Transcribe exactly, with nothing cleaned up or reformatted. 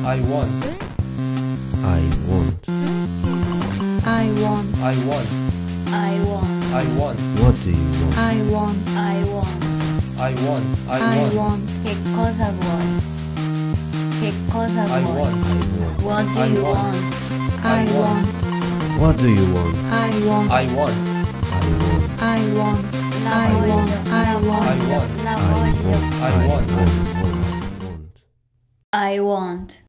I want. I want. I want. I want. I want. I want. What do you want? I want. I want. I want. I I want. want. Che cosa vuoi? Che cosa I vuoi? want. What do I you want. want? I want. What do you want? I want. I want. I want. I want. La I voglio, want. la I want. voglio, want. la I voglio. want. I want. I want. I want. I want.